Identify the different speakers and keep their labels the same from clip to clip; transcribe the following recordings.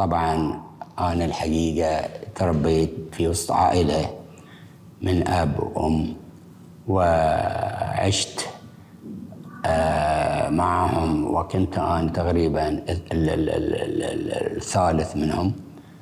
Speaker 1: طبعا أنا الحقيقة تربيت في وسط عائلة من أب وأم، وعشت معهم، وكنت أنا تقريبا الثالث منهم،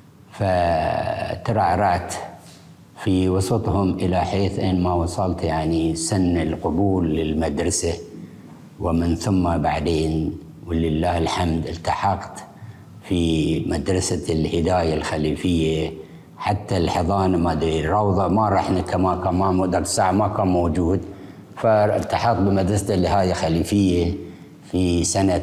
Speaker 1: فترعرعت في وسطهم إلى حيث أن ما وصلت يعني سن القبول للمدرسة، ومن ثم بعدين ولله الحمد التحقت في مدرسة الهداية الخليفية، حتى الحضانة ما أدري الروضة ما رحنا كمان ذاك الساعة ما كان موجود، فالتحقت بمدرسة الهداية الخليفية في سنة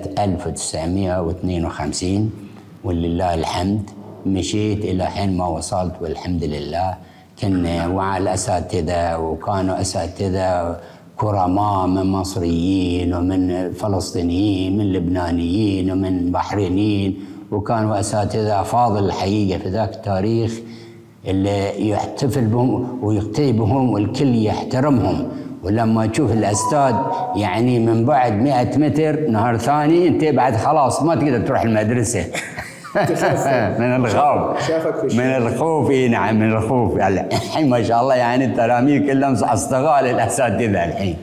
Speaker 1: 1952 ولله الحمد. مشيت إلى حين ما وصلت والحمد لله. كنا مع الأساتذة، وكانوا أساتذة كرماء من مصريين ومن فلسطينيين من لبنانيين ومن بحرينيين، وكانوا أساتذة أفاضل الحقيقة في ذاك التاريخ اللي يحتفل بهم ويقتدي بهم والكل يحترمهم. ولما تشوف الأستاذ يعني من بعد 100 متر نهار ثاني أنت بعد خلاص ما تقدر تروح المدرسة من الخوف. من الخوف نعم، من الخوف. الحين ما شاء الله يعني التلاميذ كلهم أصدقاء للأساتذة الحين.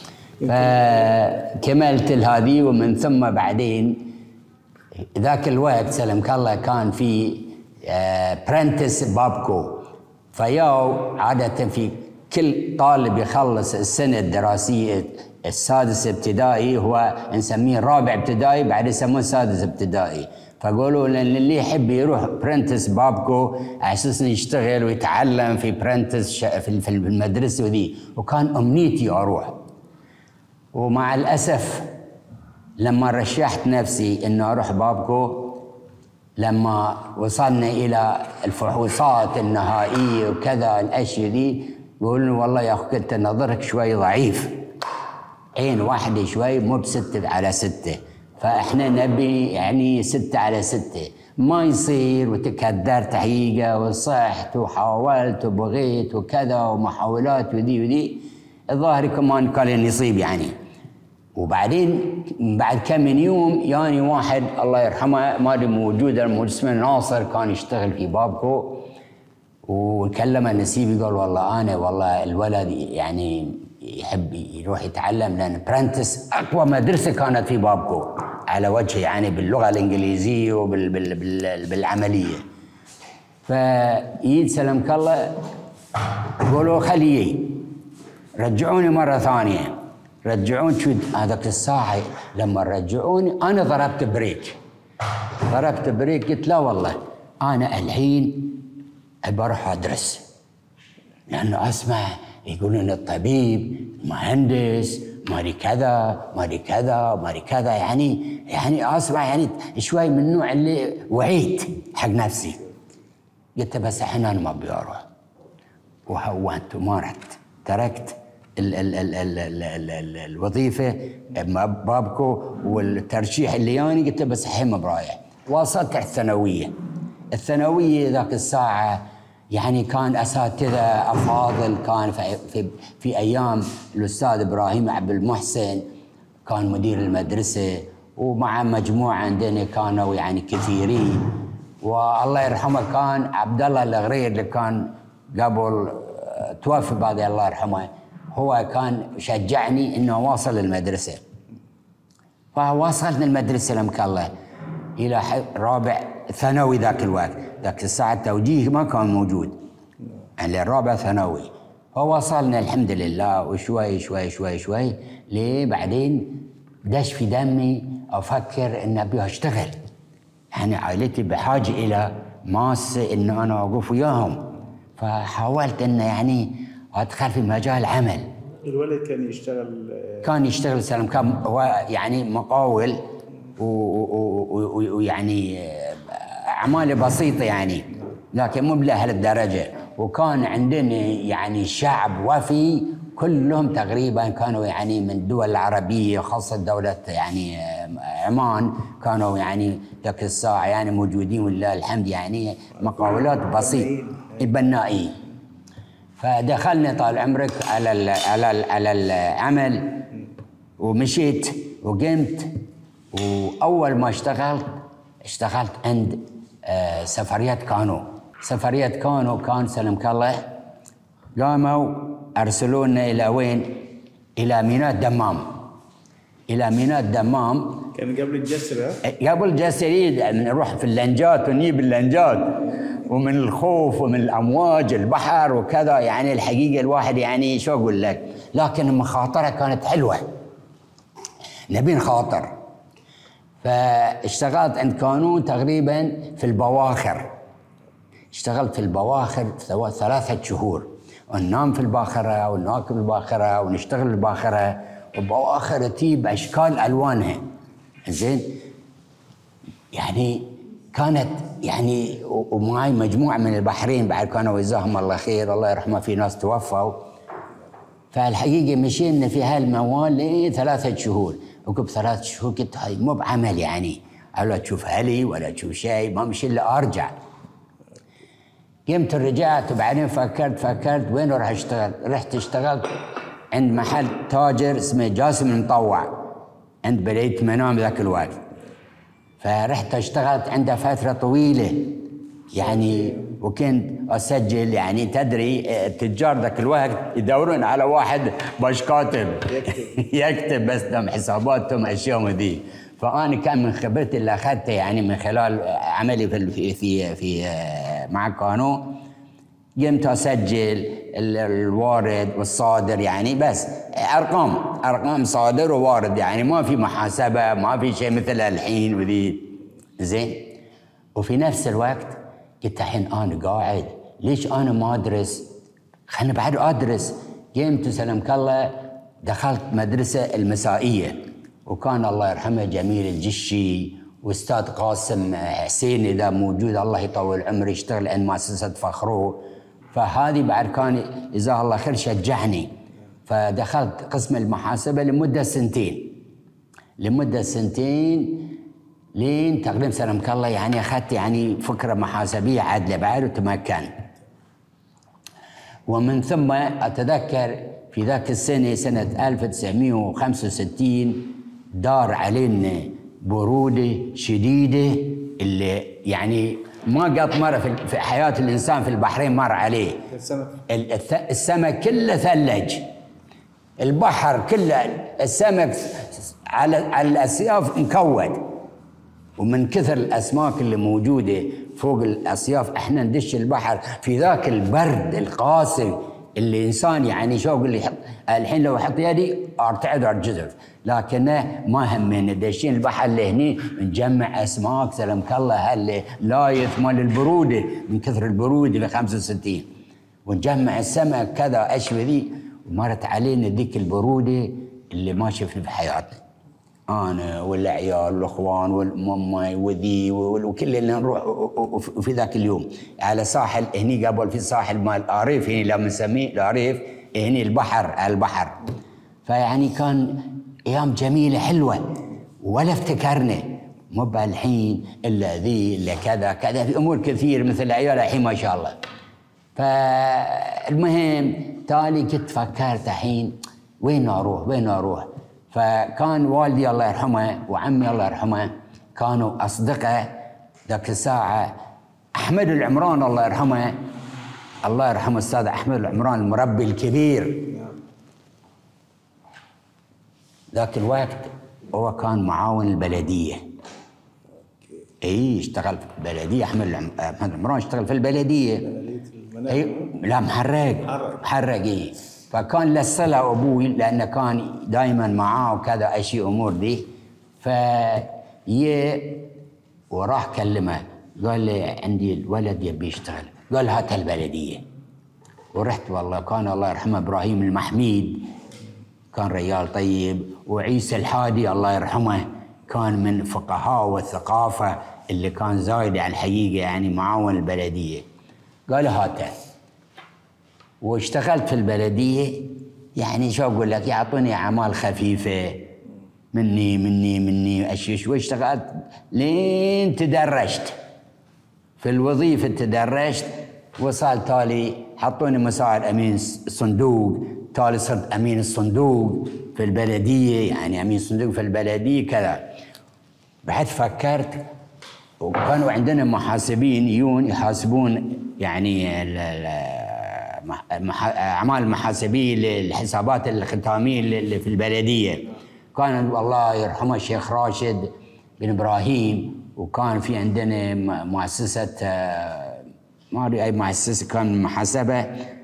Speaker 1: فكملت هذه، ومن ثم بعدين ذاك الوقت سلمك الله كان في برنتس بابكو، فياو عادة في كل طالب يخلص السنة الدراسية السادس ابتدائي هو نسميه رابع ابتدائي، بعد يسموه سادس ابتدائي، فقولوا اللي يحب يروح برنتس بابكو على اساس يشتغل ويتعلم في برنتس في المدرسة وذي، وكان أمنيتي أروح. ومع الأسف لما رشحت نفسي إنه أروح بابكو، لما وصلنا إلى الفحوصات النهائية وكذا الأشياء دي، يقولون والله يا أخي كنت نظرك شوي ضعيف، عين واحدة شوي مو ب6 على 6، فإحنا نبي يعني 6 على 6، ما يصير. وتكدرت حقيقة وصحت وحاولت وبغيت وكذا ومحاولات وذي وذي، الظاهر كمان كان لي نصيب يعني. وبعدين بعد كم من يوم يعني واحد الله يرحمه ما ادري موجود، اسمه ناصر، كان يشتغل في بابكو، وكلم نسيبي قال والله انا والله الولد يعني يحب يروح يتعلم، لان برنتس اقوى مدرسه كانت في بابكو على وجه يعني باللغه الانجليزيه وبالعمليه. فيد سلمك الله قولوا خليه رجعوني مره ثانيه، رجعون شو هذاك الساعه لما رجعوني انا ضربت بريك، قلت لا والله انا الحين ابى اروح ادرس، لانه اسمع يقولون الطبيب مهندس ماري كذا ماري كذا ماري كذا، يعني اسمع يعني شوي من النوع اللي وعيت حق نفسي. قلت بس الحين انا ما ابي اروح، وهونت وما رحت، تركت الوظيفه بابكو والترشيح اللي يعني، قلت بس الحين ما برايح. واصلت الثانويه ذاك الساعه يعني كان اساتذه افاضل، كان في ايام الاستاذ ابراهيم عبد المحسن كان مدير المدرسه، ومع مجموعه عندنا كانوا يعني كثيرين، والله يرحمه كان عبد الله الغرير اللي كان قبل توفى بعد الله يرحمه، هو كان شجعني انه واصل المدرسه. فواصلت المدرسه لمك الله الى رابع ثانوي. ذاك الوقت ذاك الساعه التوجيه ما كان موجود، يعني الرابع ثانوي. فوصلنا الحمد لله، وشوي شوي شوي شوي ليه بعدين دش في دمي افكر ان ابي اشتغل، يعني عائلتي بحاجه الى ماسه انه انا اوقف وياهم، فحاولت انه يعني ادخل في مجال عمل.
Speaker 2: الولد كان يشتغل
Speaker 1: سلام، كان هو يعني مقاول ويعني اعماله بسيطه يعني، لكن مو بلهال الدرجه. وكان عندنا يعني شعب وفي كلهم تقريبا كانوا يعني من الدول العربيه، خاصه دوله يعني عمان، كانوا يعني ذاك الساعه يعني موجودين ولله الحمد، يعني مقاولات بسيطه بنائين. فدخلنا طال عمرك على العمل، ومشيت وقمت. واول ما اشتغلت عند سفريات كانو. سفريات كانو كان سلمك الله قاموا أرسلونا إلى وين؟ إلى ميناء الدمام. إلى ميناء الدمام
Speaker 2: كان قبل الجسر.
Speaker 1: قبل الجسر نروح في اللنجات ونجيب اللنجات، ومن الخوف ومن الأمواج البحر وكذا. يعني الحقيقة الواحد يعني شو أقول لك، لكن المخاطرة كانت حلوة، نبي نخاطر. فاشتغلت عند كانون تقريبا في البواخر. اشتغلت في البواخر 3 شهور، وننام في الباخرة وناكل الباخرة ونشتغل الباخرة، وبواخر تجيب أشكال ألوانها. زين، يعني كانت يعني ومعي مجموعة من البحرين بعد كانوا جزاهم الله خير، الله يرحمه، في ناس توفوا. فالحقيقة مشينا في هالموال 3 شهور، وقبل 3 شهور قلت هاي مو بعمل، يعني ولا تشوف هلي ولا تشوف شيء، ما مشي الا ارجع. قمت رجعت، وبعدين فكرت وين راح اشتغل؟ رحت اشتغلت عند محل تاجر اسمه جاسم المطوع عند بلدية منام ذاك الوقت. فرحت اشتغلت عنده فترة طويلة يعني، وكنت اسجل. يعني تدري التجار ذاك الوقت يدورون على واحد باش كاتب يكتب بس لهم حساباتهم اشياء ذي. فانا كان من خبرتي اللي اخذتها يعني من خلال عملي في مع كانو، قمت اسجل الوارد والصادر، يعني بس ارقام صادر ووارد، يعني ما في محاسبه، ما في شيء مثل الحين وذي. زين، وفي نفس الوقت قلت الحين انا قاعد، ليش انا ما ادرس؟ خلني بعد ادرس. قمت سلمك الله دخلت مدرسه المسائيه، وكان الله يرحمه جميل الجشي واستاذ قاسم حسين اذا موجود الله يطول عمره، يشتغل عند مؤسسه فخرو. فهذه بعد كان جزاه الله خير شجعني. فدخلت قسم المحاسبه لمده سنتين لين تقريبا سلمك الله يعني اخذت يعني فكره محاسبيه عادله بعد وتمكن. ومن ثم اتذكر في ذاك السنه سنه 1965 دار علينا بروده شديده اللي يعني ما قط مره في حياه الانسان في البحرين مر عليه. السمك كله ثلج، البحر كله السمك على الاسياف مكود، ومن كثر الاسماك اللي موجوده فوق الاسياف احنا ندش البحر في ذاك البرد القاسي اللي انسان يعني شو اقول لي الحين لو احط يدي ارتعد وارجزف، لكنه ما همنا داشين البحر لهني نجمع اسماك سلمك الله هاللايث مال البروده من كثر البروده ب 65، ونجمع السمك كذا اشوي ذي. ومرت علينا ذيك البروده اللي ما شفنا في حياتنا، انا والعيال والاخوان والماما وذي وكل اللي نروح في ذاك اليوم على ساحل هني قبل، في ساحل مال اريف هني لما نسميه الاريف هني البحر. فيعني كان ايام جميله حلوه، ولا افتكرنا مو بالحين الا ذي الا كذا في امور كثير مثل العيال الحين ما شاء الله. فالمهم تالي كنت فكرت الحين وين اروح. فكان والدي الله يرحمه وعمي الله يرحمه كانوا أصدقاء ذاك الساعة. أحمد العمران الله يرحمه الأستاذ أحمد العمران المربي الكبير ذاك الوقت هو كان معاون البلدية. اشتغل في البلدية. أحمد العمران اشتغل في البلدية. لا محرق. فكان له صلة أبوي لأنه كان دائما معاه وكذا أشياء أمور دي. وراح كلمه قال لي عندي الولد يبي يشتغل، قال هات البلدية. ورحت والله كان الله يرحمه إبراهيم المحميد كان رجال طيب، وعيسى الحادي الله يرحمه كان من فقهاء والثقافة اللي كان زايد على الحقيقة يعني معاون البلدية. قال هاته. واشتغلت في البلدية يعني شو أقول لك يعطوني أعمال خفيفة مني أشيش. واشتغلت لين تدرجت في الوظيفة، تدرجت وصلت تالي حطوني مساعد أمين الصندوق، تالي صرت أمين الصندوق في البلدية، يعني أمين الصندوق في البلدية كذا. بعد فكرت وكانوا عندنا محاسبين يجون يحاسبون يعني اعمال المحاسبيه الحسابات الختاميه اللي في البلديه. كان الله يرحمه الشيخ راشد بن ابراهيم، وكان في عندنا مؤسسه ما ادري اي مؤسسه كان محاسبه.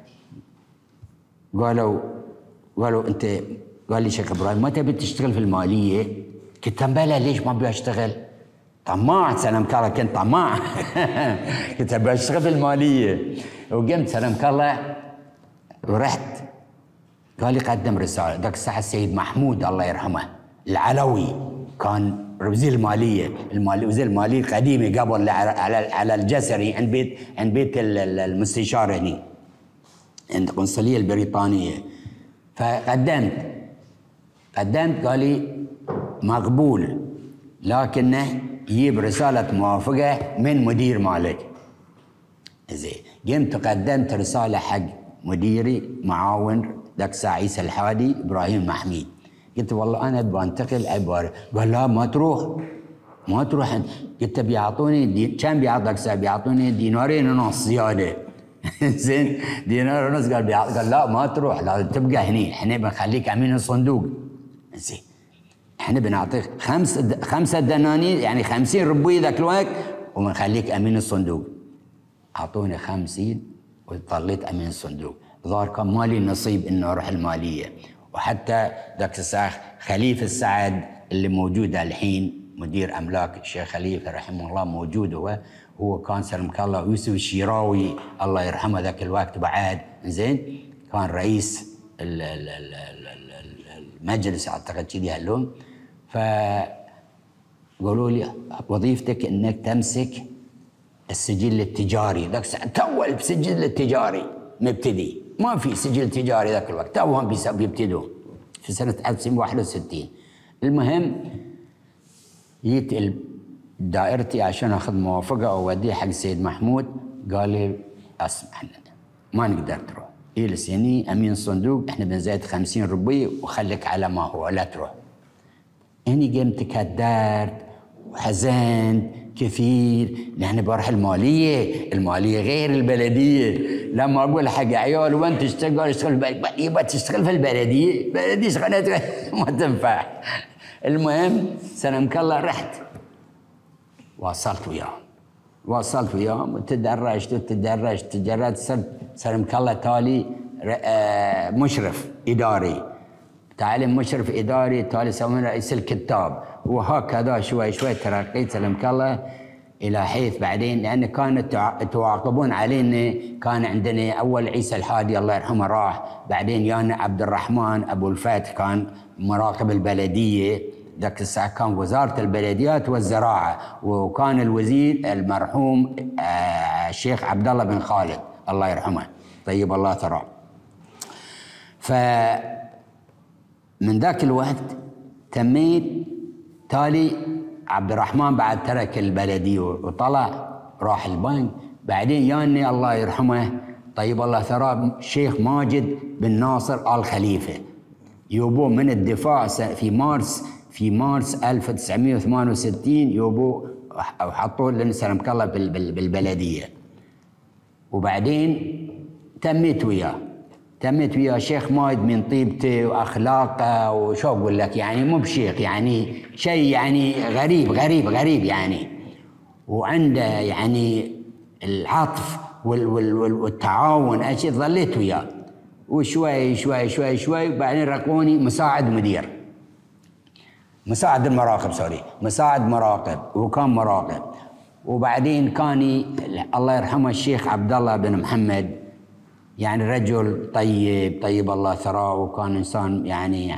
Speaker 1: قالوا انت، قال لي شيخ ابراهيم ما تبي تشتغل في الماليه؟ قلت بلى ليش ما ابي اشتغل؟ طماع سلامك الله، كنت طماع. كنت ابي اشتغل في الماليه. وقمت سلامك الله ورحت. قال لي قدم رساله. ذاك الساعه السيد محمود الله يرحمه العلوي كان وزير الماليه، وزير الماليه القديمه قبل على الجسري عند بيت المستشار هني عند القنصليه البريطانيه. فقدمت قال لي مقبول، لكنه يجيب رساله موافقه من مدير مالك. زين، قمت قدمت رساله حق مديري معاون ذاك الساعه عيسى الحادي ابراهيم محميد. قلت والله انا ابغى انتقل ابغى. قال لا ما تروح. قلت بيعطوني كم بيعطوك الساعه؟ بيعطوني 2.5 دينار زياده. زين 1.5 دينار. قال لا ما تروح، لازم تبقى هني، احنا بنخليك امين الصندوق. زين احنا بنعطيك 5 دنانير يعني 50 ربوي ذاك الوقت، وبنخليك امين الصندوق. اعطوني 50 وظليت امين الصندوق. ظهر كان مالي نصيب انه اروح الماليه. وحتى ذاك الساعه خليفه السعد اللي موجود الحين مدير املاك الشيخ خليفه رحمه الله موجود، هو كان سلمك الله يوسف الشيراوي الله يرحمه ذاك الوقت بعد. زين كان رئيس المجلس اعتقد كذي هاللون. فقالوا لي وظيفتك انك تمسك السجل التجاري. ذاك الساعه تو السجل التجاري مبتدي، ما في سجل تجاري ذاك الوقت، توهم بيبتدوا في سنه 1961. المهم جيت دائرتي عشان اخذ موافقه اوديه حق السيد محمود. قال لي اسمح لنا ما نقدر تروح، جلس هني امين الصندوق، احنا بنزيد 50 ربي وخليك على ما هو لا تروح. هني قمت كدرت وحزنت كثير، لأن بروح المالية غير البلدية. لما أقول حق عيال وين تشتغل؟ اشتغل يبغى تشتغل في البلدية شغلتك ما تنفع. المهم سلمك الله رحت واصلت وياهم وتدرجت سلمك الله تالي مشرف إداري، تعليم مشرف إداري، تالي سوينا رئيس الكتاب، وهكذا شوي ترقيت سلمك الله إلى حيث بعدين، لأن كانوا يتواقبون علينا. كان عندنا أول عيسى الحادي الله يرحمه راح، بعدين يانا عبد الرحمن أبو الفتح كان مراقب البلدية ذاك الساعة، كان وزارة البلديات والزراعة، وكان الوزير المرحوم الشيخ عبد الله بن خالد الله يرحمه طيب الله ثراه. من ذاك الوقت تميت. تالي عبد الرحمن بعد ترك البلدية وطلع راح البنك. بعدين ياني الله يرحمه طيب الله ثراه الشيخ ماجد بن ناصر آل خليفة، يوبوه من الدفاع في مارس 1968 يوبوه وحطوه لنا سلمك الله بالبلدية. وبعدين تميت وياه شيخ مايد من طيبته واخلاقه، وشو اقول لك يعني مو بشيخ يعني شيء يعني غريب يعني، وعنده يعني العطف والتعاون اشياء. ظليت وياه وشوي وبعدين رقوني مساعد مراقب وكان مراقب. وبعدين كان الله يرحمه الشيخ عبد الله بن محمد يعني رجل طيب الله ثراه، وكان انسان يعني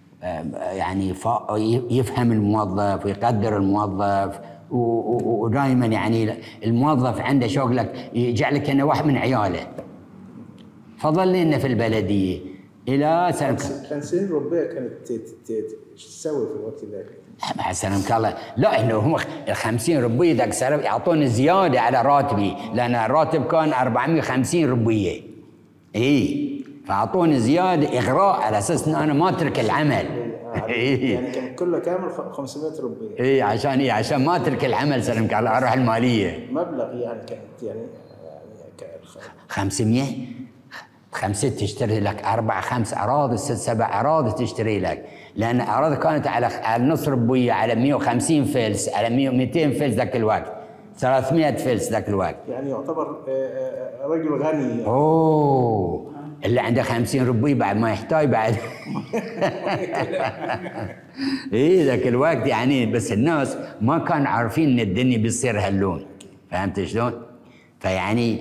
Speaker 1: يفهم الموظف ويقدر الموظف، ودائما يعني الموظف عنده شغلك يجعلك انه واحد من عياله. فظلنا في البلديه الى سنه
Speaker 2: 50 ربية كانت تسوي في الوقت ذاك؟
Speaker 1: مع سلامك الله لا، انه هم 50 ربية ذاك السنه يعطوني زياده على راتبي، لان الراتب كان 450 ربية. فاعطوني زياده اغراء على اساس ان انا ما اترك العمل.
Speaker 2: يعني كان كله كامل 500 ربية.
Speaker 1: اي عشان ما اترك العمل سلمك الله، اروح الماليه.
Speaker 2: مبلغ يعني كانت يعني
Speaker 1: 500 5 تشتري لك 4 5 اراضي 6 7 اراضي تشتري لك، لان اراضي كانت على نص ربويه، على 150 فلس، على 200 فلس ذاك الوقت، 300 فلس ذاك الوقت.
Speaker 2: يعني يعتبر رجل غني يعني.
Speaker 1: اوه اللي عنده 50 ربويه بعد ما يحتاج بعد. ايه ذاك الوقت يعني، بس الناس ما كانوا عارفين ان الدنيا بتصير هاللون، فهمت شلون؟ فيعني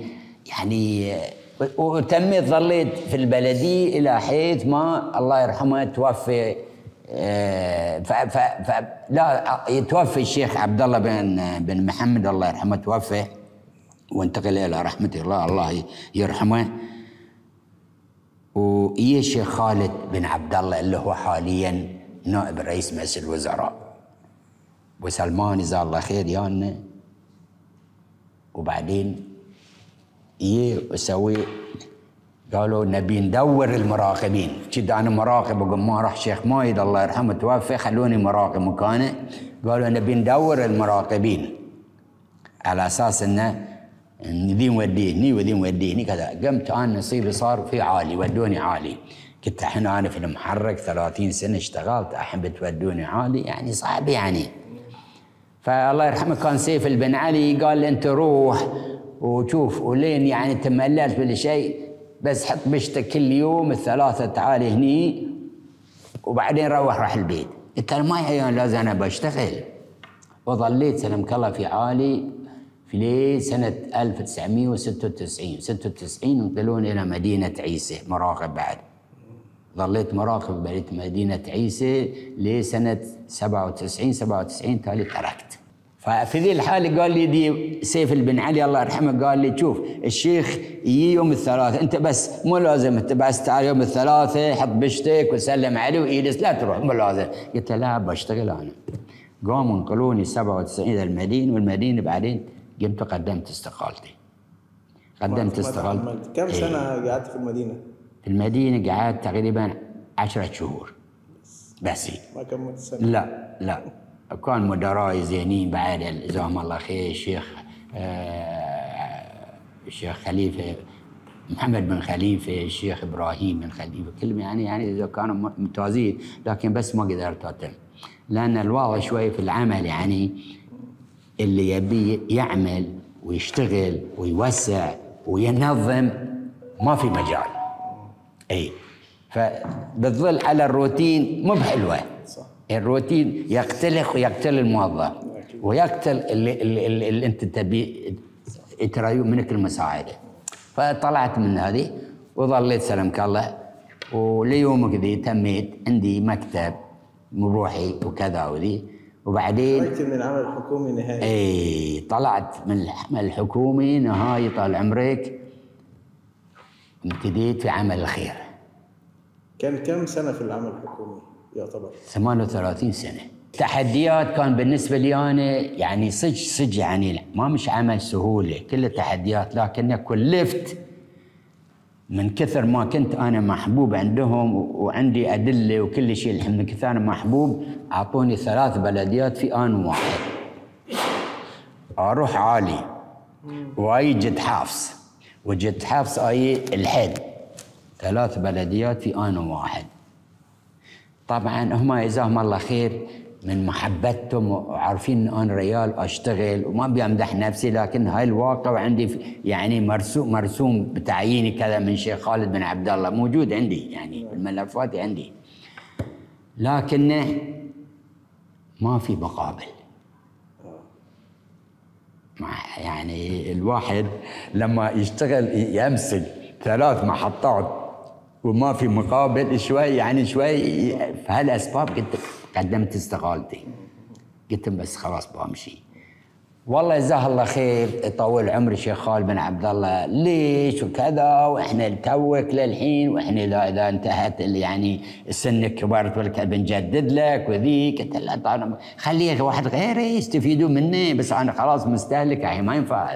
Speaker 1: وتميت ظليت في البلديه الى حيث ما الله يرحمه توفي. لا يتوفي الشيخ عبد الله بن محمد الله يرحمه، توفي وانتقل الى رحمه الله، الله يرحمه. ويا الشيخ خالد بن عبد الله اللي هو حاليا نائب رئيس مجلس الوزراء، وسلمان جزاه الله خير يانا. وبعدين يسوي قالوا نبي ندور المراقبين، كذا انا مراقب وقم ما راح شيخ مايد الله يرحمه توفى، خلوني مراقب مكانه. قالوا نبي ندور المراقبين على اساس انه ذي موديني وذي موديني كذا. قمت انا نصيبي صار في عالي، ودوني عالي. كنت الحين انا في المحرك 30 سنه اشتغلت، احب تودوني عالي يعني صعب يعني. فالله يرحمه كان سيف البن علي قال لي انت روح وشوف، ولين يعني تمللت بالشيء بس حط بشتك كل يوم الثلاثه تعالي هني وبعدين روح البيت. قلت له ما عيان لازم انا بشتغل. وظليت سلمك الله في عالي في سنه 1996 انقلوني الى مدينه عيسى مراقب بعد. ظليت مراقب بقيت مدينه عيسى لسنه 97 تالي تركت. ففي ذي الحاله قال لي دي سيف البن علي الله يرحمه قال لي شوف الشيخ يجي يوم الثلاثاء، انت بس مو لازم، انت بس تعال يوم الثلاثاء حط بشتك وسلم عليه ويجلس، لا تروح مو لازم. قلت له لا بشتغل انا. قاموا انقلوني 97 الى المدينه، والمدينه بعدين قمت قدمت استقالتي. قدمت استقالتي.
Speaker 2: كم سنه قعدت في المدينه؟
Speaker 1: في المدينه قعدت تقريبا 10 شهور بس.
Speaker 2: ما كملت سنه؟
Speaker 1: لا كان مدراي زينين بعد جزاهم الله خير. الشيخ خليفه محمد بن خليفه، الشيخ ابراهيم بن خليفه، كلهم يعني اذا كانوا ممتازين، لكن بس ما قدرت اتم، لان الوضع شوي في العمل يعني اللي يبي يعمل ويشتغل ويوسع وينظم ما في مجال. اي فبتظل على الروتين مو بحلوه. صح. الروتين يقتلك ويقتل الموظف ويقتل اللي انت تبي ترى منك المساعده. فطلعت من هذه وظليت سلمك الله، وليومك ذي تميت عندي مكتب بروحي وكذا وذي. وبعدين
Speaker 2: خرجت من العمل الحكومي نهائي.
Speaker 1: اي طلعت من العمل الحكومي نهائي طال عمرك، ابتديت في عمل الخير.
Speaker 2: كان كم سنه في العمل الحكومي يعتبر؟
Speaker 1: 38 سنه. تحديات كان بالنسبه لي انا يعني صج يعني ما مش عمل سهوله، كله تحديات، لكن كلفت من كثر ما كنت انا محبوب عندهم وعندي ادله وكل شيء. الحين من كثر انا محبوب اعطوني 3 بلديات في ان واحد. اروح عالي واي جد حافظ وجد حافظ اي الحد، 3 بلديات في ان واحد. طبعا هم جزاهم الله خير من محبتهم وعارفين ان انا ريال اشتغل وما بيمدح نفسي، لكن هاي الواقع وعندي يعني مرسوم بتعييني كذا من شيخ خالد بن عبد الله موجود عندي يعني الملفات عندي، لكن ما في مقابل. يعني الواحد لما يشتغل يمسك 3 محطات وما في مقابل شوي يعني شوي. في هالاسباب كنت قدمت استقالتي، قلت بس خلاص بمشي. والله جزاه الله خير يطول عمري شيخ خالد بن عبد الله، ليش وكذا واحنا توك للحين واحنا اذا انتهت يعني السن كبرت ولا بنجدد لك وذي. قلت لا طبعا خليه واحد غيري يستفيدوا مني، بس انا خلاص مستهلك يعني ما ينفع.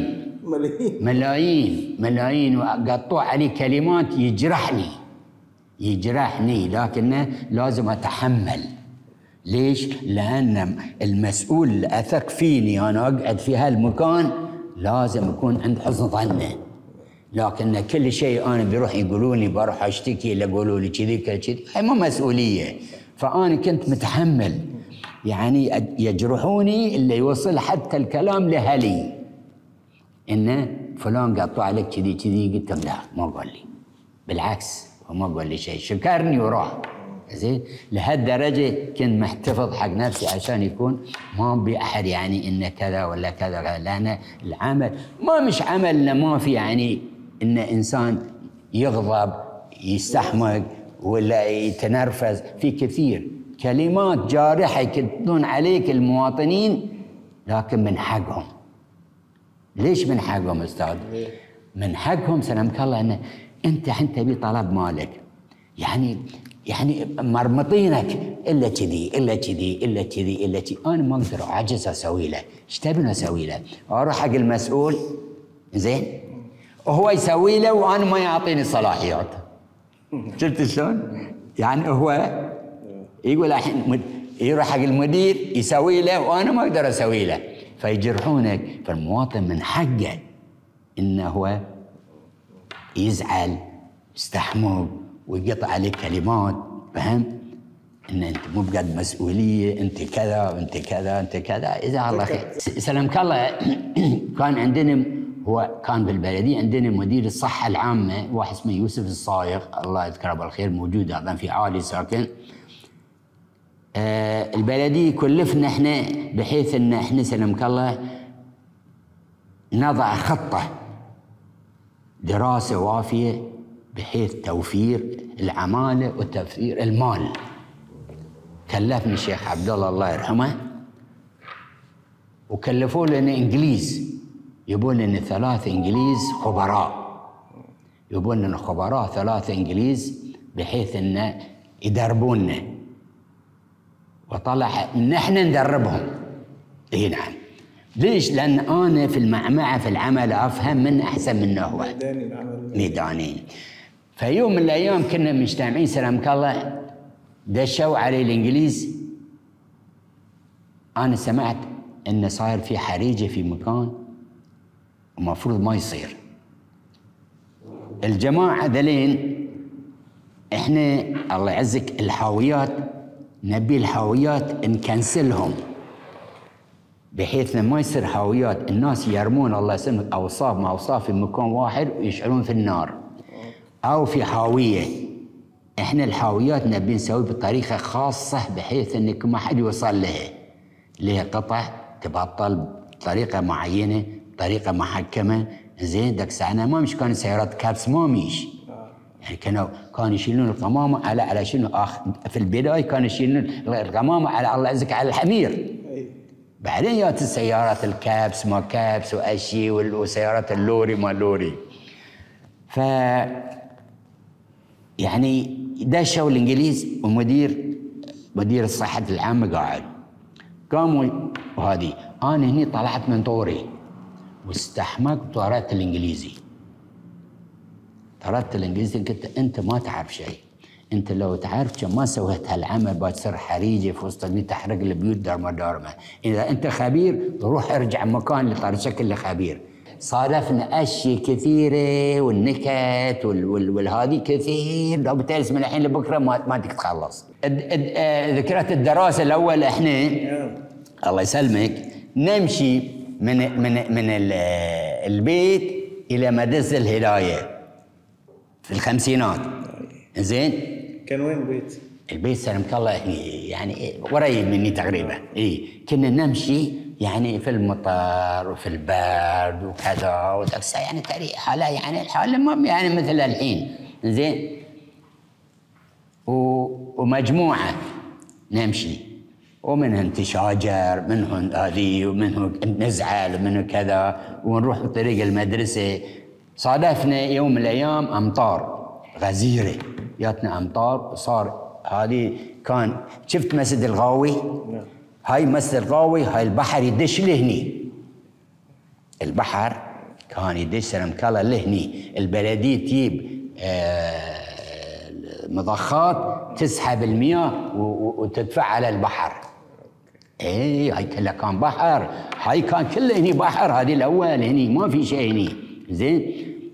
Speaker 1: ملايين وقطوا علي كلمات يجرحني يجرحني، لكنه لازم أتحمل. ليش؟ لأن المسؤول اللي أثق فيني أنا أقعد في هالمكان لازم يكون عند حسن ظنه. لكن كل شيء أنا بيروح يقولوني بروح أشتكي اللي يقولوا لي كذي كذي، هاي مو مسؤولية. فأنا كنت متحمل، يعني يجرحوني اللي يوصل حتى الكلام لأهلي إنه فلان قطع عليك كذي كذي. قلت له لا ما قال لي، بالعكس هو ما قال لي شيء، شكرني وراح. زين لهالدرجة كنت محتفظ حق نفسي عشان يكون ما بأحد يعني إنه كذا ولا كذا. لأن العمل ما مش عمل ما في يعني إن إنسان يغضب يستحمق ولا يتنرفز. في كثير كلمات جارحة يكتبون عليك المواطنين، لكن من حقهم. ليش من حقهم أستاذ؟ من حقهم سلامك الله أن أنت تبي طلب مالك، يعني مرمطينك إلا كذي إلا كذي إلا كذي إلا كذي. أنا ما أقدر، عاجز أسوي له. إيش تبي أسوي له؟ أروح حق المسؤول زين وهو يسوي له وأنا ما يعطيني صلاحيات. شفت شلون؟ يعني هو يقول الحين يروح حق المدير يسوي له وأنا ما أقدر أسوي له، فيجرحونك. فالمواطن من حقه إنه هو يزعل يستحمق ويقطع عليك كلمات، فهم؟ إن أنت مو بقد مسؤولية، أنت كذا وأنت كذا أنت كذا. إذا الله خير. سلامك الله كان عندنا، هو كان بالبلدية عندنا مدير الصحة العامة واحد اسمه يوسف الصايغ الله يذكره بالخير، موجود أيضا في عالي ساكن. البلدية كلفنا احنا بحيث ان احنا سلامك الله نضع خطة دراسة وافية بحيث توفير العمالة وتوفير المال. كلفني الشيخ عبد الله يرحمه، وكلفوا لنا انجليز، يبون لنا 3 انجليز خبراء، يبون لنا خبراء 3 انجليز بحيث ان يدربونا. وطلع ان احنا ندربهم. اي نعم. ليش؟ لان انا في المعمعه في العمل افهم من احسن منه هو. ميداني. فيوم من الايام كنا مجتمعين سلامك الله، دشوا علي الانجليز. انا سمعت ان صاير في حريقه في مكان ومفروض ما يصير. الجماعه ذلين احنا الله يعزك الحاويات، نبي الحاويات نكنسلهم بحيث ما يصير حاويات الناس يرمون الله يسلمك اوصاف ما اوصاف في مكان واحد ويشعلون في النار او في حاويه. احنا الحاويات نبي نسوي بطريقه خاصه بحيث انك ما حد يوصل لها، لها قطع تبطل بطريقه معينه، طريقه محكمه. زين دك ساعه ما مش كان سيارات كابس ما مش يعني كانوا يشيلون القمامه على شنو في البدايه كانوا يشيلون القمامه على الله يعزك على الحمير. بعدين جات السيارات الكابس ما كابس واشي وسيارات اللوري ما لوري. ف يعني دشوا الانجليز مدير الصحه العامه قاعد، قاموا وهذه انا هني طلعت من طوري واستحمقت وطردت الانجليزي. طردت الانجليزي، قلت انت ما تعرف شيء، انت لو تعرف ما سويت هالعمل بتصير حريجه في وسط البيوت تحرق البيوت دارمه. اذا انت خبير روح ارجع مكان اللي طار شكل خبير. صادفنا اشياء كثيره والنكت والهذه كثير، لو بتجلس من الحين لبكره ما تخلص. ذكرت الدراسه الاول احنا الله يسلمك نمشي من البيت الى مدرسه الهدايه في الخمسينات. زين
Speaker 2: كان وين البيت؟
Speaker 1: البيت سلمك الله يعني قريب مني تقريبا. كنا نمشي يعني في المطر وفي البرد وكذا يعني حالة يعني الحالة ما يعني مثل الحين. زين ومجموعة نمشي ومنهم تشاجر منهم هذه ومنهم نزعل ومنهم كذا ونروح بطريق المدرسة. صادفنا يوم من الأيام أمطار غزيرة، جاتنا أمطار وصار هذه كان شفت مسجد الغاوي؟ هاي مسجد الغاوي، هاي البحر يدش لهني، البحر كان يدش سلامك الله لهني. البلدية تجيب مضخات تسحب المياه وتدفع على البحر. اي هاي كلها كان بحر، هاي كان كله هني بحر، هذه الاول هني ما في شيء هني. زين،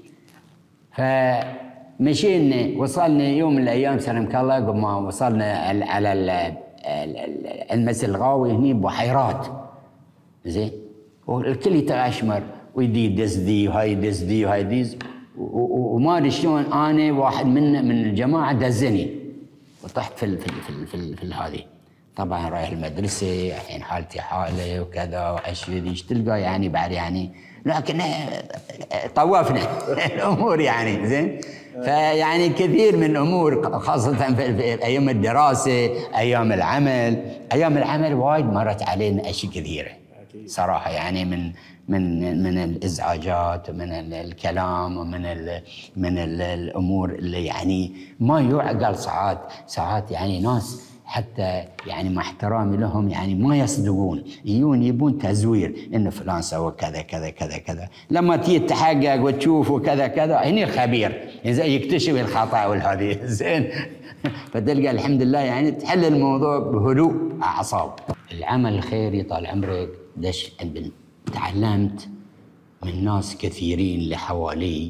Speaker 1: فمشينا وصلنا يوم من الايام سلمك الله قبل ما وصلنا على المس الغاوي هني بحيرات. زين، والكل يتغشمر ويدي يدز ذي وهاي يدز ذي وهاي يدز، وما ادري شلون انا واحد من الجماعه دزني وطحت في هذه. طبعا رايح المدرسه الحين حالتي حاله وكذا واشياء ايش تلقى يعني بعد يعني، لكن طوفنا الامور يعني. زين، فيعني كثير من الامور خاصه في ايام الدراسه، ايام العمل وايد مرت علينا اشياء كثيره صراحه، يعني من الازعاجات ومن الكلام من الامور اللي يعني ما يعقل. ساعات يعني ناس حتى يعني مع احترامي لهم يعني ما يصدقون، يبون تزوير انه فلان سوى كذا كذا كذا كذا، لما تيجي تحقق وتشوف وكذا كذا هني الخبير يكتشف الخطا والهذه. زين، فتلقى الحمد لله يعني تحل الموضوع بهدوء اعصاب. العمل الخيري طال عمرك تعلمت من ناس كثيرين اللي حوالي،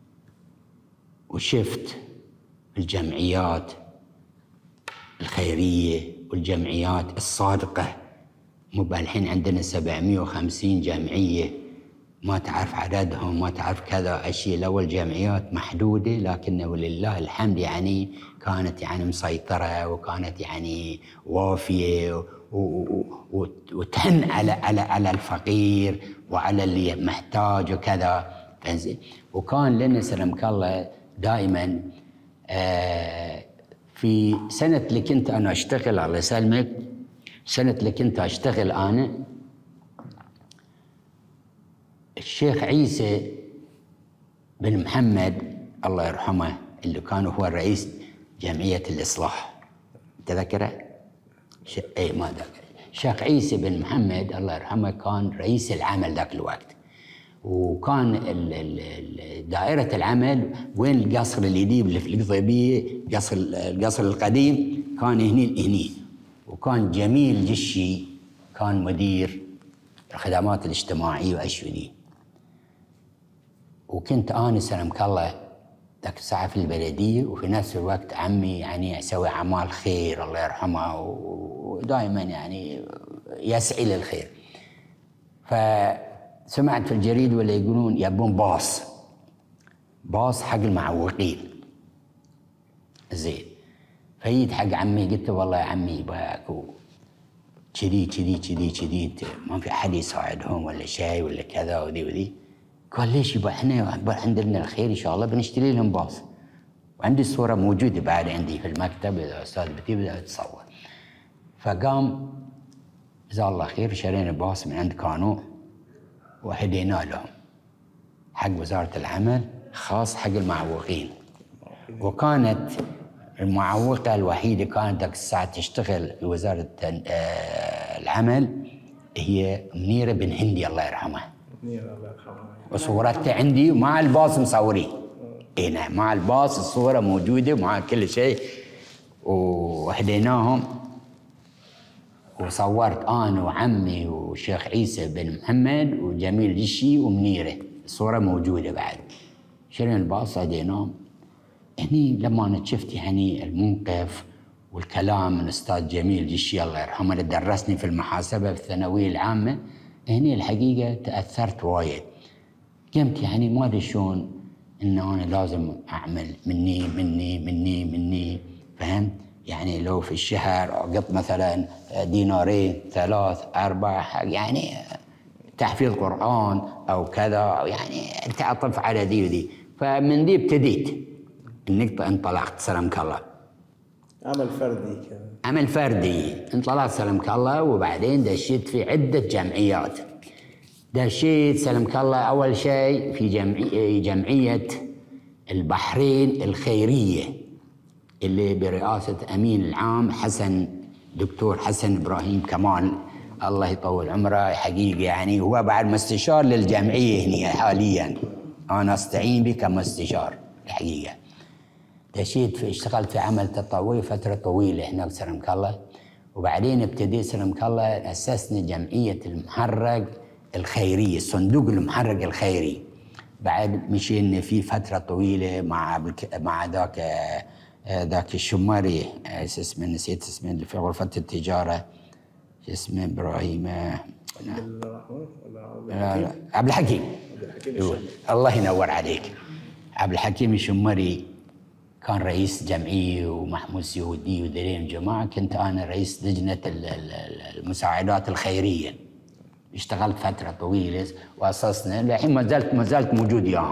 Speaker 1: وشفت الجمعيات الخيرية والجمعيات الصادقة. الحين عندنا 750 جمعية، ما تعرف عددهم، ما تعرف كذا أشياء. الأول جمعيات محدودة، لكن ولله الحمد يعني كانت يعني مسيطرة، وكانت يعني وافية وتحن على الفقير وعلى اللي محتاج وكذا. وكان لنا سلمك الله دائما في سنة اللي كنت أنا أشتغل، الله يسلمك، سنة اللي كنت أشتغل أنا، الشيخ عيسى بن محمد الله يرحمه اللي كان هو رئيس جمعية الإصلاح، تذكره؟ اي ما ذكر. الشيخ عيسى بن محمد الله يرحمه كان رئيس العمل ذاك الوقت، وكان دائرة العمل وين القصر الجديد اللي في القضيبية، القصر القديم كان هني. وكان جميل جشي كان مدير الخدمات الاجتماعية وأشياء ذي. وكنت أنا سلمك الله ذاك الساعة في البلدية، وفي نفس الوقت عمي يعني يسوي أعمال خير الله يرحمه، ودائما يعني يسعي للخير. فسمعت في الجريد ولا يقولون يبون باص حق المعوقين. زين، فيد حق عمي قلت له والله يا عمي باكو كذي ما في أحد يساعدهم ولا شيء ولا كذا وذي. قال ليش يبا احنا عندنا الخير ان شاء الله بنشتري لهم باص، وعندي الصوره موجوده بعد عندي في المكتب اذا استاذ بتي بدأ تصور. فقام جزاه الله خير شرينا باص من عند كانو وهدينا لهم حق وزاره العمل خاص حق المعوقين. وكانت المعوقه الوحيده كانت ذاك الساعه تشتغل في وزاره العمل هي منيره بن هندي الله يرحمه. وصورتها عندي مع الباص مصورين. اي نعم، مع الباص الصوره موجوده مع كل شيء. وهديناهم، وصورت انا وعمي والشيخ عيسى بن محمد وجميل جشي ومنيره، الصوره موجوده بعد. شرينا الباص هديناهم. هني لما انا شفت يعني الموقف والكلام من الاستاذ جميل جشي الله يرحمه اللي درسني في المحاسبه في الثانويه العامه، هني الحقيقه تاثرت وايد. قمت يعني ما ادري شلون ان انا لازم اعمل مني، فهمت؟ يعني لو في الشهر اقط مثلا دينارين 3 4 يعني تحفيظ قران او كذا، او يعني تعطف على ذي وذي. فمن ذي ابتديت النقطه، انطلقت سلمك الله. عمل فردي انطلقت سلمك الله. وبعدين دشيت في عده جمعيات. دشيت سلمك الله اول شيء في جمعيه البحرين الخيريه اللي برئاسه امين العام دكتور حسن ابراهيم كمال الله يطول عمره. حقيقه يعني هو بعد مستشار للجمعيه هنا حاليا، انا استعين به كمستشار الحقيقه. دشيت اشتغلت في عمل تطوعي فترة طويلة هناك سلمك الله. وبعدين ابتديت سلمك الله أسسنا جمعية المحرق الخيرية، الصندوق المحرق الخيري. بعد مشينا فيه فترة طويلة مع ذاك الشماري، اسمه نسيت اسمه، اللي في غرفة التجارة، اسمه إبراهيم عبد الحكيم. الله ينور عليك. عبد الحكيم الشماري كان رئيس جمعية، ومحمود سيودي وذلين جماعة. كنت أنا رئيس لجنة المساعدات الخيرية. اشتغلت فترة طويلة وأسسنا، الحين ما زلت موجود وياهم.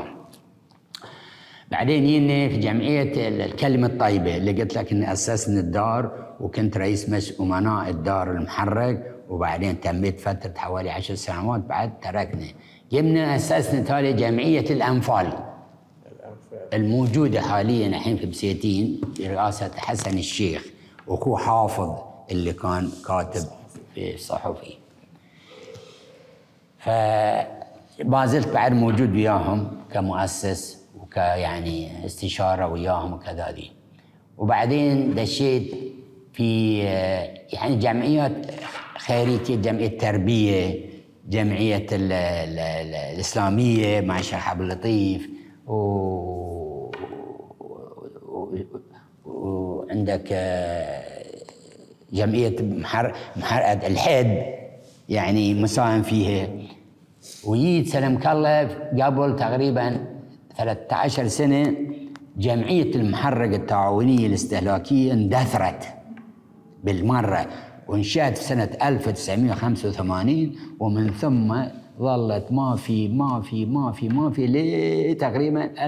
Speaker 1: بعدين جينا في جمعية الكلمة الطيبة اللي قلت لك إني أسسنا الدار، وكنت رئيس أمناء الدار المحرق. وبعدين تميت فترة حوالي 10 سنوات، بعد تركنا. جبنا أسسنا تالي جمعية الأنفال الموجودة حاليا الحين في بسيتين برئاسة حسن الشيخ، وأخوه حافظ اللي كان كاتب في الصحفي. فما زلت بعد موجود وياهم كمؤسس وكيعني استشارة وياهم وكذا دي. وبعدين دشيت في يعني جمعيات خيرية، جمعية التربية، جمعية الإسلامية مع الشيخ عبد اللطيف، وعندك جمعية محرقة الحد يعني مساهم فيها. وجيت سلمك الله قبل تقريبا 13 سنة جمعية المحرق التعاونية الاستهلاكية اندثرت بالمرة، وانشأت في سنة 1985، ومن ثم ظلت ما في لتقريبا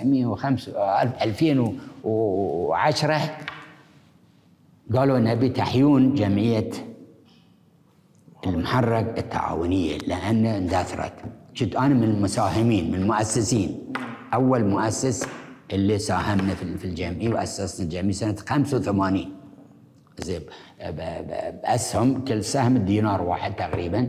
Speaker 1: 2010 قالوا نبي تحيون جمعية المحرق التعاونية لأن اندثرت. كنت أنا من المساهمين من المؤسسين، أول مؤسس اللي ساهمنا في الجمعية، وأسسنا الجمعية سنة 85 زين بأسهم، كل سهم دينار واحد تقريبا.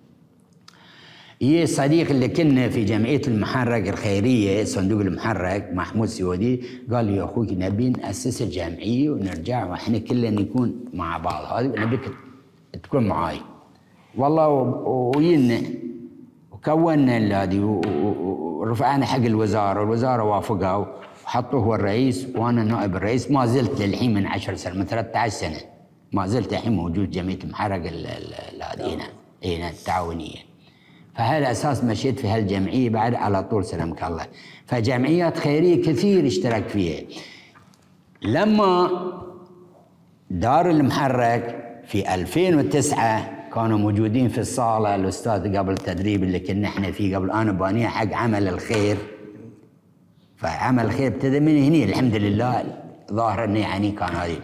Speaker 1: هي صديق اللي كنا في جمعية المحرق الخيرية صندوق المحرق محمود سيودي قال لي يا أخوي نبي نأسس الجمعية ونرجع وإحنا كلنا نكون مع بعض، هذه نبيك تكون معاي. والله وينا وكونا هذه ورفعنا حق الوزارة، والوزارة وافقوا وحطوه هو الرئيس وأنا نائب الرئيس. ما زلت للحين من 10 سنة، من 13 سنة ما زلت الحين موجود جمعية المحرق هذه هنا التعاونية. فهذا أساس مشيت في هالجمعية بعد على طول سلمك الله. فجمعيات خيرية كثير اشتركت فيها. لما دار المحرق في 2009 كانوا موجودين في الصالة الأستاذ قبل التدريب اللي كنا احنا فيه قبل، أنا بانية حق عمل الخير. فعمل الخير ابتدى من هنا الحمد لله، ظاهر انه يعني كان هذه.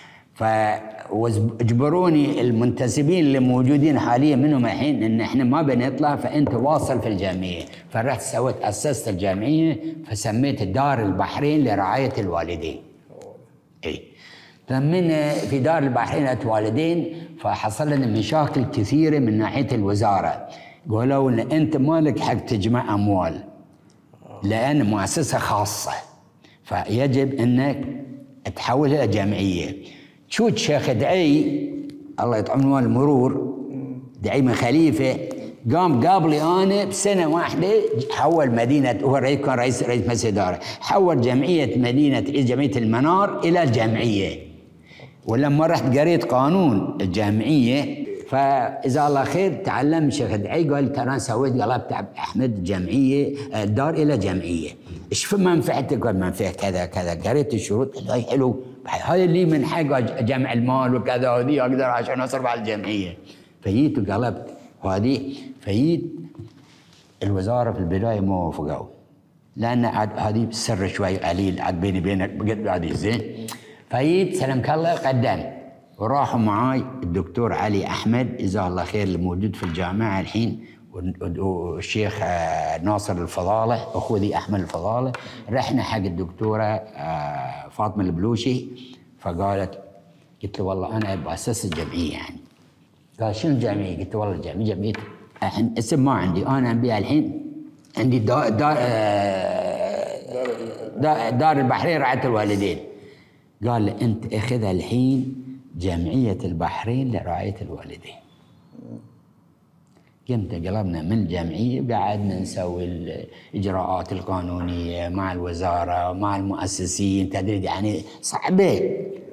Speaker 1: واجبروني المنتسبين اللي موجودين حاليا منهم الحين ان احنا ما بنطلع، فانت واصل في الجمعيه. فرحت اسست الجمعيه فسميت دار البحرين لرعايه الوالدين. اي فمن في دار البحرين الوالدين فحصل لنا مشاكل كثيره من ناحيه الوزاره، قالوا ان انت مالك حق تجمع اموال لان مؤسسه خاصه، فيجب انك تحولها الى جمعيه. شو شيخ دعي الله يطعمه المرور، دعي من خليفه، قام قابلي انا بسنه واحده حول مدينه، هو كان رئيس مجلس اداره، حول جمعيه المنار الى الجمعيه. ولما رحت قريت قانون الجمعيه فاذا الله خير تعلم شيخ دعي قال ترى سويت قلبت احمد جمعيه الدار الى جمعيه، ايش في منفعتك؟ قال منفعه كذا كذا، قريت الشروط هاي حلو، هاي اللي من حق جمع المال وكذا وذي اقدر عشان اصرف على الجمعيه. فجيت وقلبت هذه، فجيت الوزاره في البدايه ما وافقوا لان هذه سر شوي قليل عاد بيني وبينك بقد هذه زين. فجيت سلمك الله قدم، وراحوا معاي الدكتور علي احمد جزاه الله خير اللي موجود في الجامعه الحين، والشيخ ناصر الفضاله اخوذي احمد الفضاله. رحنا حق الدكتوره فاطمه البلوشي، فقالت قلت له والله انا باسس الجمعيه يعني. قال شنو الجمعيه؟ قلت له والله جمعيه اسم ما عندي، انا ابيها الحين عندي دار البحرين رعاية الوالدين. قال له أنت اخذها الحين جمعية البحرين لرعاية الوالدين. قمت قلبنا من الجمعية وقعدنا نسوي الإجراءات القانونية مع الوزارة مع المؤسسين، تدري يعني صعبة.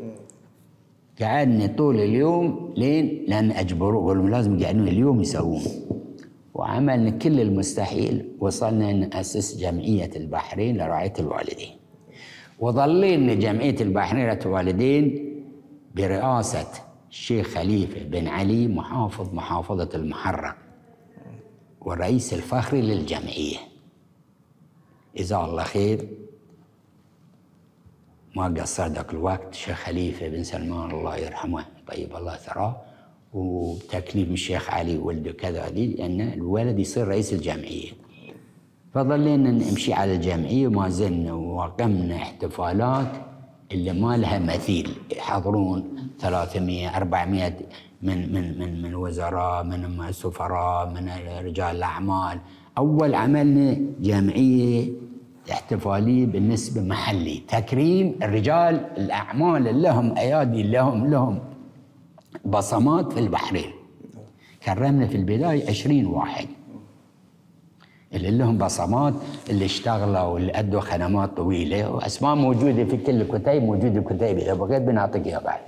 Speaker 1: قعدنا طول اليوم لأن أجبروه، قالوا لازم يقعدون اليوم يسوون، وعملنا كل المستحيل. وصلنا نأسس جمعية البحرين لرعاية الوالدين، وظلينا جمعية البحرين لرعاية الوالدين برئاسة الشيخ خليفة بن علي محافظ محافظة المحرق والرئيس الفخري للجمعية. جزاه الله خير، ما قصر ذاك الوقت الشيخ خليفة بن سلمان الله يرحمه طيب الله ثراه، وتكليف الشيخ علي ولده كذا لأن الولد يصير رئيس الجمعية. فظلينا نمشي على الجمعية وما زلنا، وقمنا احتفالات اللي ما لها مثيل، يحضرون 300 400 من وزراء، من سفراء، من رجال الأعمال. أول عملنا جمعية احتفالية بالنسبة محلي، تكريم الرجال الأعمال اللي لهم أيادي، لهم بصمات في البحرين. كرمنا في البداية 20 واحد اللي لهم بصمات، اللي اشتغلوا واللي أدوا خدمات طويلة، وأسماء موجودة في كل الكتيب، موجودة الكتيب إذا بغيت بنعطيك إياها بعد.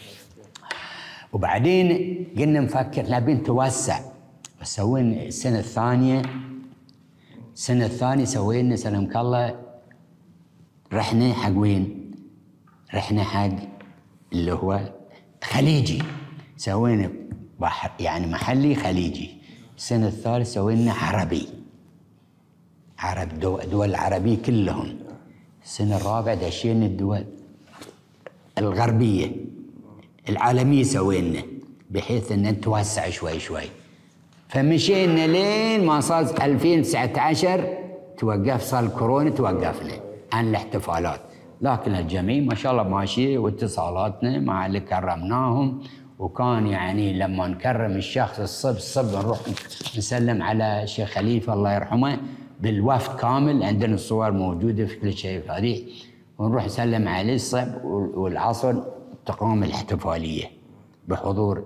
Speaker 1: وبعدين قلنا نفكر نبي نتوسع، وسوينا السنة الثانية سوينا سلمك الله، رحنا حق وين؟ رحنا حق اللي هو خليجي، سوينا بحر يعني محلي خليجي. السنة الثالثة سوينا عربي، دول العربية كلهم. السنة الرابعة دشينا الدول الغربية العالمية سوينا، بحيث ان نتوسع شوي شوي. فمشينا لين ما صار 2019 توقف، صار الكورونا توقفنا عن الاحتفالات، لكن الجميع ما شاء الله ماشية، واتصالاتنا مع اللي كرمناهم. وكان يعني لما نكرم الشخص الصب نروح نسلم على الشيخ خليفة الله يرحمه بالوفد كامل، عندنا الصور موجودة في كل شيء في هذه، ونروح نسلم عليه الصب، والعصر تقوم الاحتفالية بحضور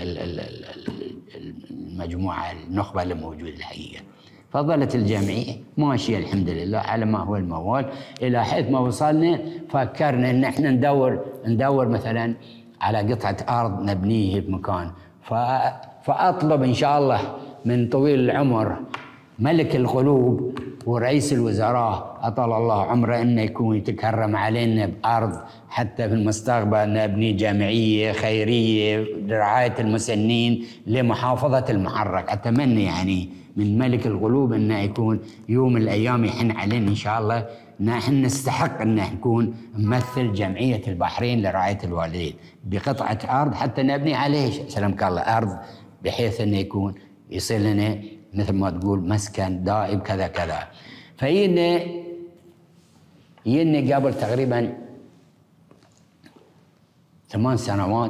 Speaker 1: المجموعة النخبة اللي موجودة الحقيقة. فظلت الجمعية ماشية الحمد لله على ما هو الموال، إلى حيث ما وصلنا فكرنا إن احنا ندور مثلا على قطعة أرض نبنيه بمكان. فأطلب إن شاء الله من طويل العمر ملك القلوب ورئيس الوزراء أطال الله عمره إنه يكون يتكرم علينا بأرض، حتى في المستقبل نبني جمعية خيرية لرعاية المسنين لمحافظة المحرق. أتمنى يعني من ملك القلوب إنه يكون يوم من الأيام يحن علينا إن شاء الله، نحن نستحق أن نكون نمثل جمعية البحرين لرعاية الوالدين بقطعة أرض حتى نبني عليه سلامك الله أرض، بحيث أنه يكون يصير لنا مثل ما تقول مسكن دائم كذا كذا. فينا قبل تقريبا 8 سنوات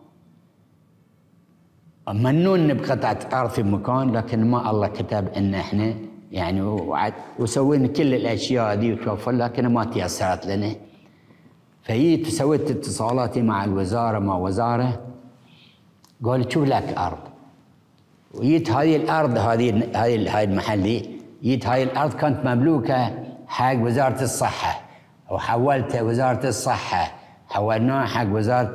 Speaker 1: منون بقطعة أرض في مكان، لكن ما الله كتب أن احنا يعني وسوينا كل الاشياء دي وتوفر، لكن ما تيسرت لنا. فجيت سويت اتصالاتي مع الوزاره، مع وزاره قالوا شوف لك ارض. وجيت هذه الارض هذه المحلي، جيت هذه الارض كانت مملوكه حق وزاره الصحه، وحولتها وزاره الصحه، حولناها حق وزاره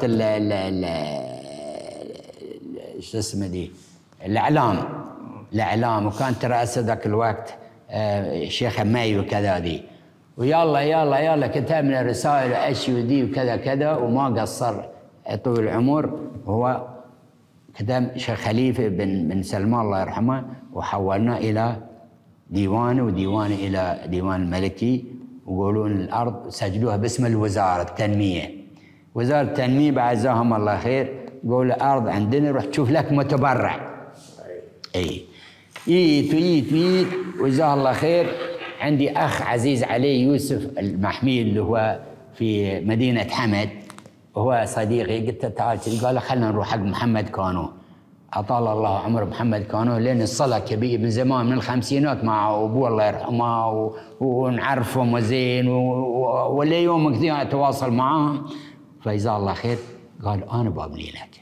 Speaker 1: شو اسمه دي الاعلام، وكانت رئاسة ذاك الوقت الشيخ ماي وكذا دي. ويلا كتبنا رسائل واشياء دي وكذا كذا، وما قصر طول العمر. وهو كتب الشيخ خليفة بن سلمان الله يرحمه، وحولناه الى ديوانه، وديوانه الى ديوان الملكي، ويقولون الارض سجلوها باسم الوزارة التنمية. وزارة التنمية بعد جزاهم الله خير قول الارض عندنا روح تشوف لك متبرع. اي جيت وجزاه الله خير. عندي اخ عزيز علي يوسف المحمي اللي هو في مدينه حمد، وهو صديقي، قلت له تعال، قال له خلينا نروح حق محمد كانو. أطال الله عمر محمد كانوا لين الصلاه كبير من زمان من الخمسينات مع ابوه الله يرحمه ونعرفهم وزين وليوم كثير اتواصل معاهم. فجزاه الله خير قال انا بابني لك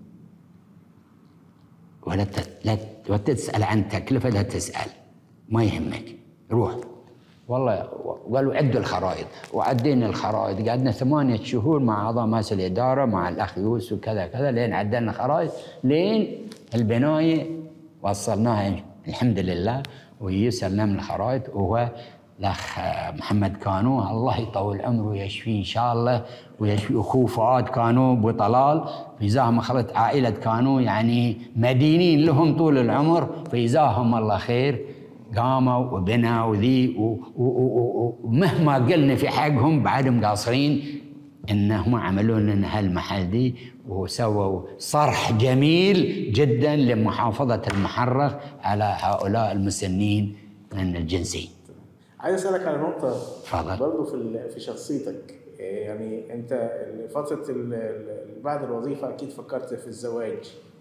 Speaker 1: ولا تسال عن تكلفه، لا تسال ما يهمك روح. والله قالوا عدوا الخرائط وعدينا الخرائط، قعدنا 8 شهور مع اعضاء مجلس الاداره مع الاخ يوسف وكذا كذا لين عدلنا خرائط لين البنايه وصلناها الحمد لله ويسلم الخرائط. وهو الاخ محمد كانو الله يطول عمره ويشفيه ان شاء الله ويشفي اخوه فؤاد كانو ابو طلال، فجزاهم خلت عائله كانو يعني مدينين لهم طول العمر، فجزاهم الله خير قاموا وبنوا وذي ومهما قلنا في حقهم بعدهم قاصرين انهم عملوا لنا هالمحل دي وسووا صرح جميل جدا لمحافظه المحرق على هؤلاء المسنين من الجنسي.
Speaker 2: عايز اسالك على نقطه
Speaker 1: تفضل.
Speaker 2: برضه في شخصيتك، يعني انت فتره بعد الوظيفه اكيد فكرت في الزواج.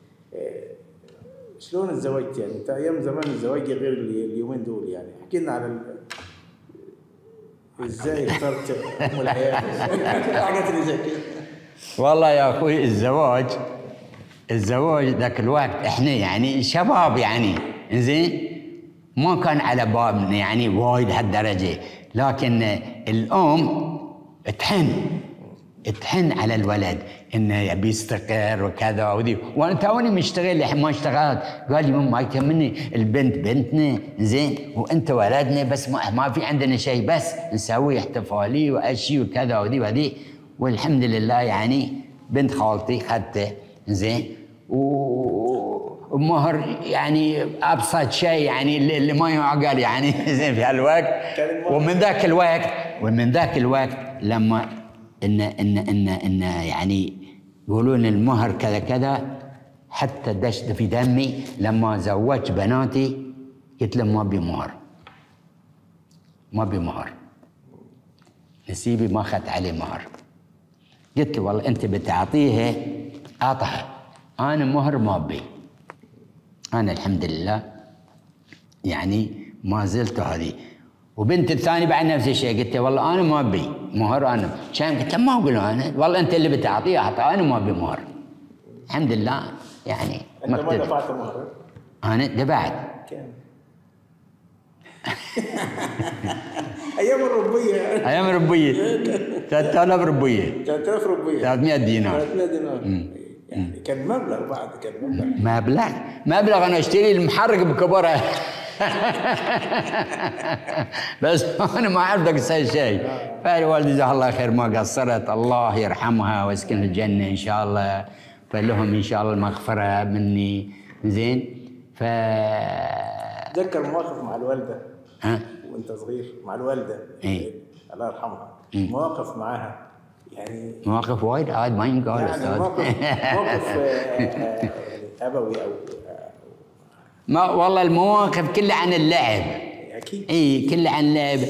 Speaker 2: شلون الزواج يعني؟ انت ايام زمان الزواج غير اليومين دول، يعني احكي لنا على ازاي اخترت ام العيال الحاجات اللي زي كده.
Speaker 1: والله يا اخوي الزواج ذاك الوقت احنا يعني شباب يعني زين ما كان على بالنا يعني وايد هالدرجه، لكن الام تحن على الولد انه يبي يستقر وكذا وذي، وانا توني مشتغل ما اشتغلت. قال لي ما يكملني البنت بنتنا زين وانت ولدنا بس ما في عندنا شيء، بس نسوي احتفاليه واشي وكذا وذي وذي. والحمد لله يعني بنت خالتي خدته زين ومهر يعني ابسط شيء يعني اللي ما يعقل يعني زين في هالوقت. ومن ذاك الوقت لما ان يعني يقولون المهر كذا كذا حتى دشت في دمي. لما زوجت بناتي قلت لهم ما بي مهر نسيبي ما اخذت عليه مهر. قلت له والله انت بتعطيها اعطها، انا مهر ما بي. انا الحمد لله يعني ما زلت هذه. وبنت الثاني بعد نفس الشيء قلت له والله انا ما ابي مهر. انا كان قلت له ما اقول انا والله انت اللي بتعطيه اعطى، انا ما ابي مهر. الحمد لله يعني
Speaker 2: انت ما دفعت مهر؟
Speaker 1: انا دفعت.
Speaker 2: كم؟ ايام الربيه
Speaker 1: 3000 ربيه
Speaker 2: 3000 ربيه
Speaker 1: 300 دينار
Speaker 2: يعني كان مبلغ بعد كان
Speaker 1: مبلغ انا اشتري المحرق بكبره بس انا ما اعرف اسوي شيء. فالوالده جزاها الله خير ما قصرت، الله يرحمها ويسكن الجنه ان شاء الله، فلهم ان شاء الله المغفره مني زين.
Speaker 2: تذكر مواقف مع الوالده وانت صغير مع الوالده الله يرحمها، مواقف معاها يعني
Speaker 1: مواقف وايد عاد ما ينقال
Speaker 2: يعني موقف ابوي او
Speaker 1: ما والله المواقف كلها عن اللعب
Speaker 2: اكيد.
Speaker 1: كلها عن اللعب.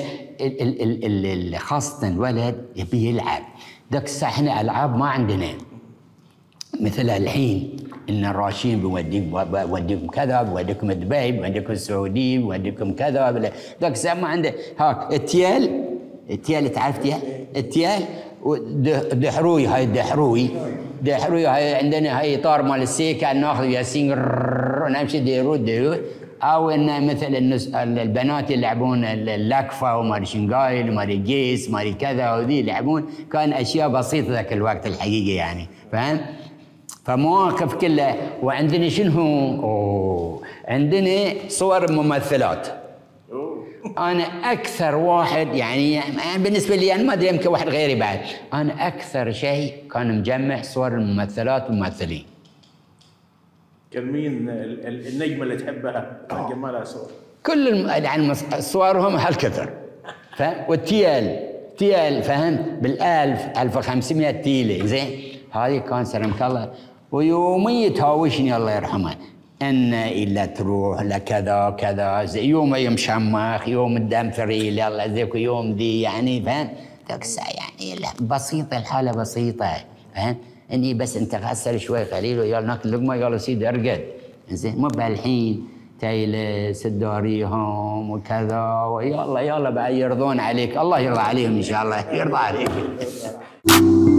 Speaker 1: خاصة الولد يبي يلعب. ذاك الساعة احنا العاب ما عندنا مثل الحين ان الراشين بوديكم كذا، بوديكم دبي، بوديكم السعودية، بوديكم كذا. ذاك الساعة ما عنده. هاك التيال تعرف التيال دحروي. هاي دحروي هاي عندنا هاي طار مال السيكه ناخذ ياسين ونمشي ديرو او ان مثل البنات يلعبون اللكفه وماري شنغايل وماري جيس ماري كذا وذي يلعبون. كان اشياء بسيطه ذاك الوقت الحقيقه يعني فاهم. فمواقف كلها. وعندنا شنو عندنا صور ممثلات. أنا أكثر واحد يعني بالنسبة لي أنا ما أدري يمكن واحد غيري بعد. أنا أكثر شيء كان مجمع صور الممثلات والممثلين.
Speaker 2: كان مين النجمة اللي تحبها كان جمع لها صور؟
Speaker 1: كل يعني صورهم هالكثر فاهم. والتيال فهمت بالألف 1500 تيلة زين. هذه كان سلامك الله. ويومي تهاوشني الله يرحمه ان الا تروح لكذا كذا يوم شماخ يوم الدم ثريل يلا ذيك يوم دي يعني فاهم. ذاك الساعه يعني بسيطه الحاله بسيطه فاهم. اني بس انت غسل شوي قليل ويلا ناكل لقمه يلا سيدي ارقد. زين مو بهالحين تجلس تدوريهم وكذا ويلا يلا بعد يرضون عليك. الله يرضى عليهم ان شاء الله يرضى عليك.